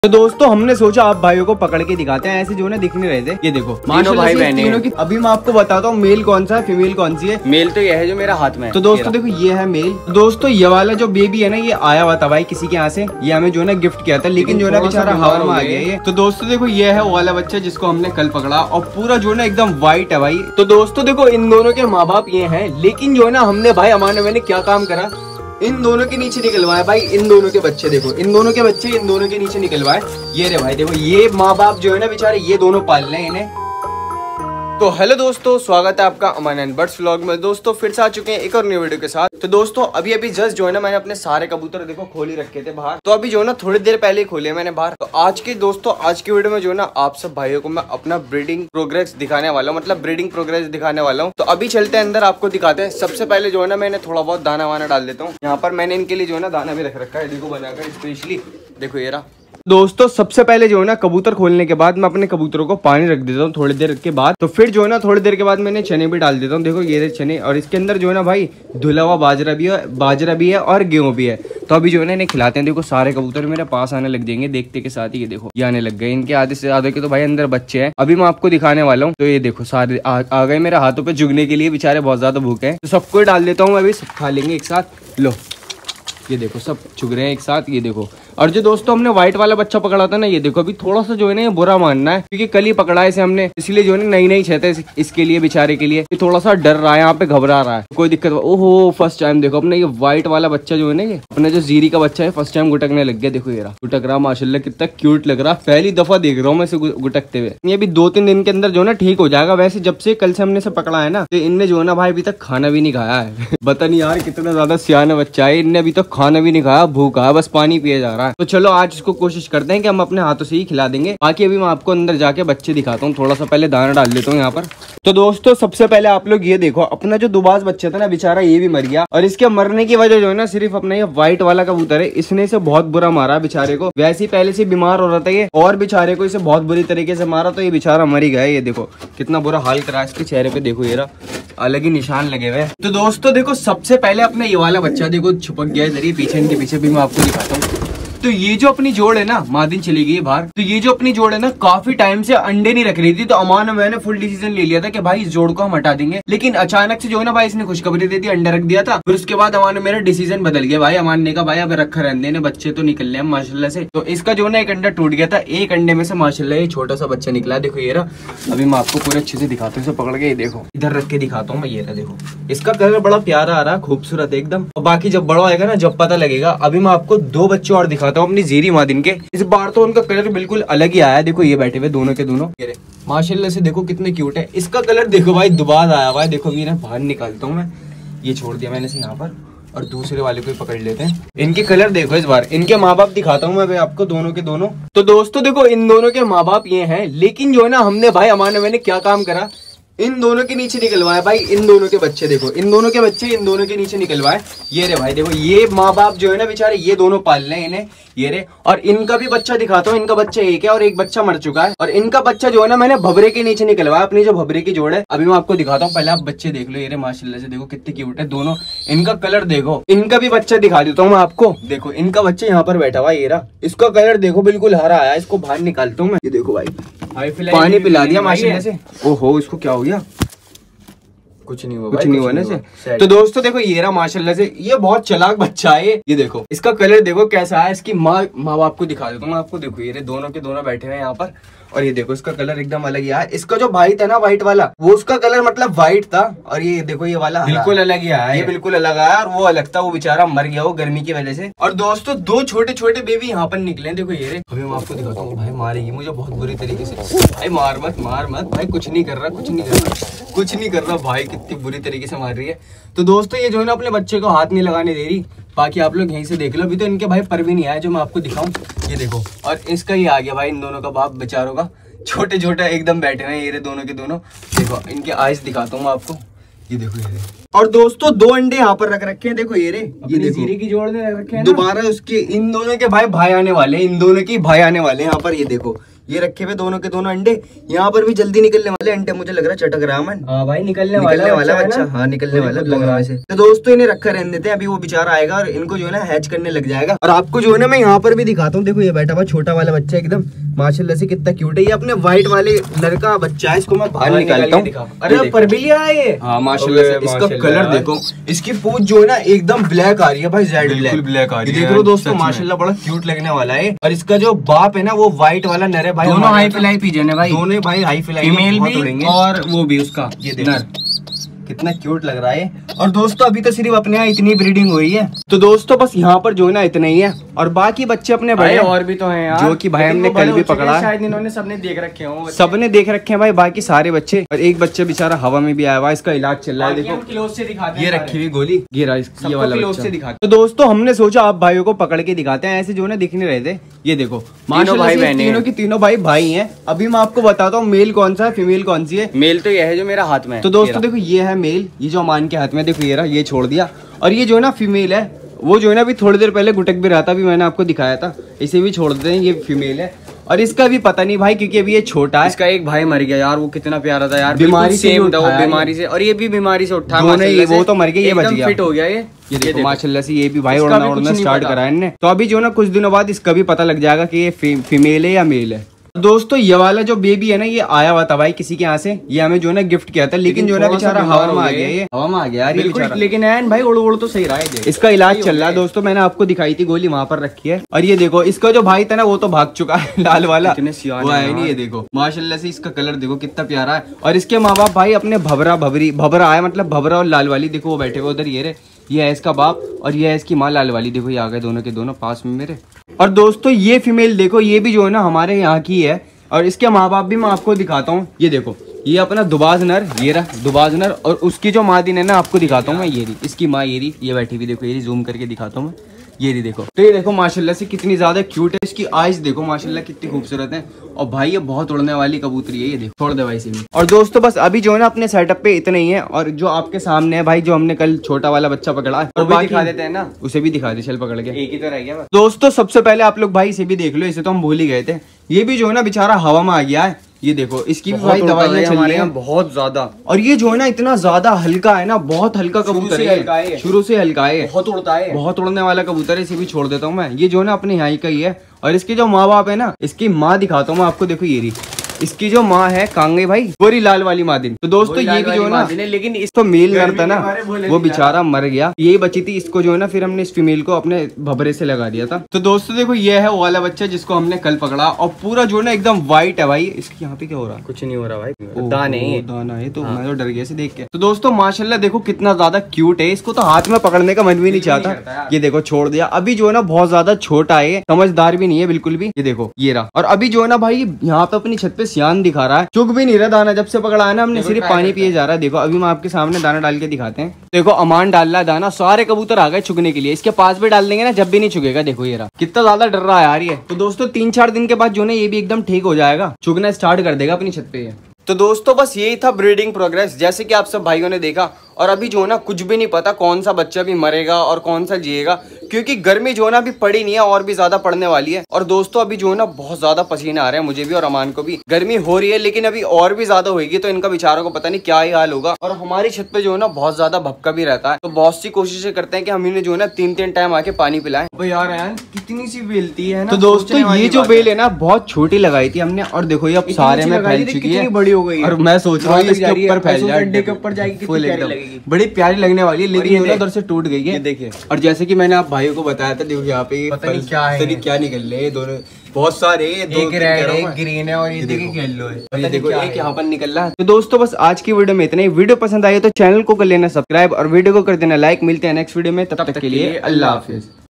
तो दोस्तों हमने सोचा आप भाइयों को पकड़ के दिखाते हैं, ऐसे जो है दिख नहीं रहे थे। ये देखो भाई बहन की। अभी मैं आपको बताता हूँ मेल कौन सा है फीमेल कौन सी है। मेल तो यह है जो मेरा हाथ में है। तो दोस्तों देखो ये है मेल। दोस्तों ये वाला जो बेबी है ना ये आया हुआ था भाई किसी के यहाँ से, ये हमें जो है ना गिफ्ट किया था, लेकिन जो है ना बेचारा हवा में आ गया ये। तो दोस्तों देखो ये है वो वाला बच्चा जिसको हमने कल पकड़ा और पूरा जो है ना एकदम व्हाइट है भाई। तो दोस्तों देखो इन दोनों के माँ बाप ये है, लेकिन जो है ना हमने भाई अमान मैंने क्या काम करा, इन दोनों के नीचे निकलवाए भाई। इन दोनों के बच्चे देखो, इन दोनों के बच्चे इन दोनों के नीचे निकलवाए। ये रे भाई देखो ये माँ बाप जो है ना बेचारे ये दोनों पाल रहे हैं इन्हें। तो हेलो दोस्तों, स्वागत है आपका अमन एंड बर्ड्स व्लॉग में। दोस्तों फिर से आ चुके हैं एक और न्यू वीडियो के साथ। तो दोस्तों अभी जस्ट जो है ना मैंने अपने सारे कबूतर देखो खोल ही रखे थे बाहर, तो अभी जो है ना थोड़ी देर पहले ही खोले मैंने बाहर। तो आज की वीडियो में जो है ना आप सब भाइयों को मैं अपना ब्रीडिंग प्रोग्रेस दिखाने वाला हूँ, मतलब ब्रीडिंग प्रोग्रेस दिखाने वाला हूँ। तो अभी चलते हैं अंदर, आपको दिखाते हैं। सबसे पहले जो है ना मैंने थोड़ा बहुत दाना वाना डाल देता हूँ। यहाँ पर मैंने इनके लिए जो है ना दाना भी रख रखा है, देखो बनाकर स्पेशली। देखो ये रहा। दोस्तों सबसे पहले जो है ना कबूतर खोलने के बाद मैं अपने कबूतरों को पानी रख देता हूँ थोड़ी देर के बाद। तो फिर जो है ना थोड़ी देर के बाद मैंने चने भी डाल देता हूँ। देखो ये चने, और इसके अंदर जो है ना भाई धुला हुआ बाजरा भी है और गेहूं भी है। तो अभी जो है ना इन्हें खिलाते हैं। देखो सारे कबूतर मेरे पास आने लग जाएंगे देखते के साथ ही। ये देखो ये आने लग गए, इनके आधे से ज्यादा के तो भाई अंदर बच्चे हैं। अभी मैं आपको दिखाने वाला हूँ। तो ये देखो सारे आ गए मेरे हाथों पे जुगने के लिए, बेचारे बहुत ज्यादा भूखे हैं। तो सबको डाल देता हूँ, अभी सब खा लेंगे एक साथ। लो ये देखो सब चुग रहे हैं एक साथ। ये देखो, और जो दोस्तों हमने व्हाइट वाला बच्चा पकड़ा था ना, ये देखो अभी थोड़ा सा जो है ना ये बुरा मानना है, क्योंकि कल ही पकड़ा है इसे हमने, इसलिए जो है ना नई छत है इसके लिए, बेचारे के लिए थोड़ा सा डर रहा है, यहाँ पे घबरा रहा है। कोई दिक्कत। ओहो फर्स्ट टाइम देखो अपने ये व्हाइट वाला बच्चा जो है ना, ये अपने जो जीरी का बच्चा है फर्स्ट टाइम गुटकने लग गया। देखो ये रहा गुटक रहा, माशाल्लाह कितना क्यूट लग रहा। पहली दफा देख रहा हूँ मैं इसे गुटकते हुए। ये भी 2-3 दिन के अंदर जो है ना ठीक हो जाएगा। वैसे जब से कल से हमने इसे पकड़ा है ना, तो इनने जो है ना भाई अभी तक खाना भी नहीं खाया है। पता नहीं यार कितना ज्यादा सियाना बच्चा है, इनने अभी तक खाना भी नहीं खाया, भूखा है, बस पानी पिए जा रहा है। तो चलो आज इसको कोशिश करते हैं कि हम अपने हाथों से ही खिला देंगे। बाकी अभी मैं आपको अंदर जाके बच्चे दिखाता हूँ। थोड़ा सा पहले दाना डाल देता हूँ यहाँ पर। तो दोस्तों सबसे पहले आप लोग ये देखो, अपना जो दुबाज बच्चा था ना बेचारा ये भी मर गया। और इसके मरने की वजह जो है ना सिर्फ अपना ये व्हाइट वाला कबूतर है, इसने इसे बहुत बुरा मारा बेचारे को। वैसे ही पहले से बीमार हो रहा था ये, और बेचारे को इसे बहुत बुरी तरीके से मारा, तो ये बेचारा मर ही गया। ये देखो कितना बुरा हाल करा इसके चेहरे पे। देखो ये अलग ही निशान लगे हुए। तो दोस्तों देखो सबसे पहले अपना ये वाला बच्चा देखो छुपक गया इधर पीछे, इनके पीछे भी मैं आपको दिखाता हूँ। तो ये जो अपनी जोड़ है ना, मादिन चली गई बाहर। तो ये जो अपनी जोड़ है ना काफी टाइम से अंडे नहीं रख रही थी। तो अमान और मैंने फुल डिसीजन ले लिया था कि भाई इस जोड़ को हम हटा देंगे, लेकिन अचानक से जो है ना भाई इसने खुशखबरी दे दी, अंडे रख दिया था। फिर उसके बाद अमान मेरा डिसीजन बदल गया भाई। अमान ने कहा भाई अब रखा रहने, बच्चे तो निकल रहे हैं माशाल्लाह से। तो इसका जो है ना एक अंडा टूट गया था, एक अंडे में से माशाल्लाह ये छोटा सा बच्चा निकला। देखो ये रहा। अभी मैं आपको पूरे अच्छे से दिखाता हूँ, इसे पकड़ के। ये देखो इधर रख के दिखाता हूँ मैं। ये रहा देखो, इसका कलर बड़ा प्यारा आ रहा, खूबसूरत एकदम। और बाकी जब बड़ा आएगा ना जब पता लगेगा। अभी मैं आपको 2 बच्चे और दिखाता हूँ अपनी जीरी मादिन के। इस बार तो उनका कलर बिल्कुल अलग ही आया। देखो ये बैठे हुए दोनों के दोनों, माशाल्लाह से देखो कितने क्यूट है। इसका कलर देखो भाई दुबारा आया हुआ है। देखो मेरा बाहर निकालता हूँ मैं, ये छोड़ दिया मैंने से यहाँ पर, और दूसरे वाले को पकड़ लेते हैं। इनके कलर देखो इस बार, इनके माँ बाप दिखाता हूँ मैं आपको दोनों के दोनों। तो दोस्तों देखो इन दोनों के माँ बाप ये हैं, लेकिन जो है ना हमने भाई अमान मैंने क्या काम करा, इन दोनों के नीचे निकलवाए भाई। इन दोनों के बच्चे देखो, इन दोनों के बच्चे इन दोनों के नीचे निकलवाए। ये रे भाई देखो ये माँ बाप जो है ना बेचारे ये दोनों पाल रहे हैं इन्हें। ये रे, और इनका भी बच्चा दिखाता हूँ। इनका बच्चा एक है और एक बच्चा मर चुका है। और इनका बच्चा जो है ना मैंने भबरे के नीचे निकलवाया, अपनी जो भबरे की जोड़ है। अभी मैं आपको दिखाता हूँ, पहले आप बच्चे देख लो। ये रे माशाल्लाह से देखो कितने क्यूट है दोनों। इनका कलर देखो, इनका भी बच्चा दिखा देता हूँ मैं आपको। देखो इनका बच्चा यहाँ पर बैठा हुआ, ये रहा। इसका कलर देखो बिल्कुल हरा आया। इसको बाहर निकालता हूँ मैं। ये देखो भाई पानी पिला दिया माशाल्लाह से। ओहो इसको क्या हो गया? कुछ नहीं हुआ ना से। तो दोस्तों देखो ये रहा माशाल्लाह से, ये बहुत चालाक बच्चा है। ये देखो इसका कलर देखो कैसा है। इसकी माँ बाप को दिखा देता हूँ मैं आपको। देखो ये दोनों के दोनों बैठे हुए हैं यहाँ पर, और ये देखो इसका कलर एकदम अलग ही है। इसका जो भाई था ना व्हाइट वाला, वो उसका कलर मतलब व्हाइट था, और ये देखो ये वाला बिल्कुल अलग ही आया। ये बिल्कुल अलग आया, और वो अलग था, वो बेचारा मर गया वो गर्मी की वजह से। और दोस्तों 2 छोटे छोटे बेबी यहाँ पर निकले। देखो ये रे, अभी मैं आपको दिखाता हूँ। भाई मारेगी मुझे बहुत बुरी तरीके से। भाई मार मत भाई, कुछ नहीं कर रहा भाई, कितनी बुरी तरीके से मार रही है। तो दोस्तों ये जो है ना अपने बच्चे को हाथ नहीं लगाने दे रही। बाकी आप लोग यहीं से देख लो। अभी तो इनके भाई पर भी नहीं आया जो मैं आपको दिखाऊं। ये देखो, और इसका ही आ गया भाई, इन दोनों का बाप बेचारों का। छोटे छोटे एकदम बैठे हुए हैं ये दोनों के दोनों। देखो इनके आइस दिखाता हूँ मैं आपको। ये देखो ये देखो। और दोस्तों 2 अंडे यहाँ पर रख रखे हैं। देखो ये रे, ये देखो जीरे की जोड़ में रख रखे हैं। दोबारा उसके इन दोनों के भाई आने वाले, इन दोनों की भाई आने वाले यहाँ पर। ये देखो ये रखे हुए दोनों के दोनों अंडे, यहाँ पर भी जल्दी निकलने वाले अंडे, मुझे लग रहा है चटक रहा है मन। हाँ भाई निकलने वाला बच्चा, हाँ निकलने वाला लग रहा है। तो दोस्तों इन्हें रखा रहने देते हैं, अभी वो बेचारा आएगा और इनको जो है ना हैच करने लग जाएगा। और आपको जो है ना मैं यहाँ पर भी दिखाता हूँ, देखो ये बैठा हुआ छोटा वाला बच्चा एकदम माशाल्लाह से कितना क्यूट है। ये अपने व्हाइट वाले लड़का बच्चा है, इसको मैं बाहर निकालता हूँ। अरे परबिलिया है ये, हाँ माशाल्लाह से। इसका कलर देखो, इसकी पूंछ जो है ना एकदम ब्लैक आ रही है भाई, जेड ब्लैक आ रही है। देख लो दोस्तों माशाल्लाह बड़ा क्यूट लगने वाला है। और इसका जो बाप है ना वो व्हाइट वाला नर है भाई, दोनों हाई फिलाई पीजन है भाई, दोनों भाई हाई फिलाई, फीमेल भी और वो भी उसका ये नर, कितना क्यूट लग रहा है। और दोस्तों अभी तो सिर्फ अपने यहाँ इतनी ब्रीडिंग हुई है, तो दोस्तों बस यहाँ पर जो है ना इतना ही है। और बाकी बच्चे अपने बड़े और भी तो हैं यार, जो कि भाई हमने कल भी पकड़ा, शायद इन्होंने सबने देख रखे हों, सबने देख रखे हैं भाई, बाकी सारे बच्चे। और एक बच्चा बेचारा हवा में भी आया हुआ है, इसका इलाज चल रहा है। देखो क्लोज से दिखाते हैं, ये रखी हुई गोली, ये रहा ये वाला क्लोज बच्चा। से दिखाते। तो दोस्तों हमने सोचा आप भाइयों को पकड़ के दिखाते हैं, ऐसे जो है ना दिख नहीं रहे थे। ये देखो माशाल्लाह से तीनों की तीनों भाई हैं। अभी मैं आपको बताता हूँ मेल कौन सा है, फीमेल कौन सी है। मेल तो ये है जो मेरा हाथ में है। तो दोस्तों देखो ये है मेल, ये जो अमान के हाथ में, देखो ये रहा, ये छोड़ दिया। और ये जो है ना फीमेल है, वो जो है ना अभी थोड़ी देर पहले गुटक भी रहा था, अभी मैंने आपको दिखाया था। इसे भी छोड़ देते हैं, ये फीमेल है। और इसका भी पता नहीं भाई, क्योंकि अभी ये छोटा है। इसका एक भाई मर गया यार, वो कितना प्यारा था यार, बीमारी से सेम था वो, बीमारी से। और ये भी बीमारी से उठा, वो तो मर गया, ये बच गया, फिट हो गया ये देखो माशाल्लाह से। ये भी भाई उड़ना स्टार्ट करा है इन्होंने। तो अभी जो है ना कुछ दिनों बाद इसका भी पता लग जाएगा कि ये फीमेल है या मेल है। दोस्तों ये वाला जो बेबी है ना, ये आया हुआ था भाई किसी के यहाँ से, ये हमें जो है ना गिफ्ट किया था, लेकिन जो है ना बेचारा हवा में आ गया, ये हवा में आ गया यार ये। लेकिन एन भाई उड़ तो सही रहा है, इसका इलाज चल रहा है दोस्तों। मैंने आपको दिखाई थी गोली, वहां पर रखी है। और ये देखो इसका जो भाई था ना वो तो भाग चुका है, लाल वाला वो है नहीं। ये देखो माशाल्लाह से इसका कलर देखो कितना प्यारा है। और इसके माँ बाप भाई अपने भबरा है, मतलब भबरा और लाल वाली, देखो वो बैठे हुए उधर, ये है इसका बाप और ये है इसकी माँ लाल वाली। देखो ये आ गए दोनों के दोनों पास में मेरे। और दोस्तों ये फीमेल देखो, ये भी जो है ना हमारे यहाँ की है। और इसके माँ बाप भी मैं आपको दिखाता हूँ। ये देखो ये अपना दुबाज नर, ये रहा दुबाज नर। और उसकी जो माँ दिन है ना आपको दिखाता हूँ मैं, ये रही इसकी माँ, ये बैठी हुई, देखो ये जूम करके दिखाता हूँ मैं, ये रही देखो। तो ये देखो माशाल्लाह से कितनी ज्यादा क्यूट है, इसकी आइज देखो माशाल्लाह कितनी खूबसूरत है। और भाई ये बहुत उड़ने वाली कबूतरी है, ये देखो छोड़ दे भाई इसे। और दोस्तों बस अभी जो है ना अपने सेटअप पे इतना ही है। और जो आपके सामने है भाई, जो हमने कल छोटा वाला बच्चा पकड़ा है, और दिखा देते हैं ना, उसे भी दिखा दे, चल पकड़ के। एक ही तो रह गया बस। दोस्तों सबसे पहले आप लोग भाई इसे भी देख लो, इसे तो हम भूल ही गए थे। ये भी जो है ना बेचारा हवा में आ गया है, ये देखो इसकी भी भाई दवाइयां चल रही हैं बहुत ज्यादा। और ये जो है ना इतना ज्यादा हल्का है ना, बहुत हल्का कबूतर है, शुरू से हल्का है, बहुत उड़ता है, बहुत उड़ने वाला कबूतर है। इसे भी छोड़ देता हूँ मैं। ये जो है ना अपने यहाँ का ही है। और इसके जो माँ बाप है ना, इसकी माँ दिखाता हूँ मैं आपको, देखो ये रही इसकी जो माँ है कांगे भाई, गोरी लाल वाली मादिन। तो दोस्तों ये भी जो है ना, लेकिन इस तो मेल नर था ना, वो बेचारा मर गया, यही बची थी। इसको जो है ना फिर हमने इस फीमेल को अपने भबरे से लगा दिया था। तो दोस्तों देखो ये है वो वाला बच्चा जिसको हमने कल पकड़ा, और पूरा जो है ना एकदम व्हाइट है भाई। इसके यहाँ पे क्या हो रहा है? कुछ नहीं हो रहा भाई, दाना है। तो मैं तो डर गया से देख के। तो दोस्तों माशाल्लाह देखो कितना ज्यादा क्यूट है, इसको तो हाथ में पकड़ने का मन भी नहीं चाहता। ये देखो छोड़ दिया। अभी जो है ना बहुत ज्यादा छोटा है, समझदार भी नहीं है बिल्कुल भी। ये देखो ये रहा। और अभी जो है ना भाई यहाँ पे अपनी छत पे सियान दिखा रहा है, चुग भी नहीं रहा दाना, जब से पकड़ा है ना हमने सिर्फ पानी पिए जा रहा है। देखो अभी मैं आपके सामने दाना डाल के दिखाते हैं। देखो अमान डाल रहा है दाना, सारे कबूतर आ गए चुगने के लिए। इसके पास भी डाल देंगे ना, जब भी नहीं चुगेगा। देखो ये रहा, कितना ज्यादा डर रहा है यार ये। तो दोस्तों 3-4 दिन के बाद जो है ये भी एकदम ठीक हो जाएगा, चुगना स्टार्ट कर देगा अपनी छत पे। तो दोस्तों बस यही था ब्रीडिंग प्रोग्रेस, जैसे कि आप सब भाइयों ने देखा। और अभी जो है ना कुछ भी नहीं पता कौन सा बच्चा भी मरेगा और कौन सा जिएगा, क्योंकि गर्मी जो है ना अभी पड़ी नहीं है, और भी ज्यादा पड़ने वाली है। और दोस्तों अभी जो है ना बहुत ज्यादा पसीना आ रहा है मुझे भी और अमान को भी। गर्मी हो रही है लेकिन अभी और भी ज्यादा होगी, तो इनका बेचारों को पता नहीं क्या ही हाल होगा। और हमारी छत पे जो है ना बहुत ज्यादा भपका भी रहता है, तो बहुत सी कोशिशें करते हैं कि हम इन्हें जो है ना 3-3 टाइम आके पानी पिलाएं। यार कितनी सी बेलती है ना। तो दोस्तों ये जो बेल है ना बहुत छोटी लगाई थी हमने, और देखो ये अब सारे में फैल चुकी है, बड़ी हो गई। और मैं सोच रहा हूँ इसके ऊपर फैल जाए, के ऊपर जाएगी, बड़ी प्यारी लगने वाली है। लेकिन उधर से टूट गई है, देखिए। और जैसे कि मैंने आप भाइयों को बताया था, देखो यहाँ पे क्या निकल रहे हैं, दोनों बहुत सारे, एक रेड एक ग्रीन है और ये देखिए येलो है, और ये देखो एक यहाँ पर निकल रहा है। तो दोस्तों बस आज की वीडियो में इतना ही। वीडियो पसंद आई तो चैनल को कर लेना सब्सक्राइब और वीडियो को कर देना लाइक। मिलते हैं नेक्स्ट वीडियो में, तब तक के लिए अल्लाह हाफिज।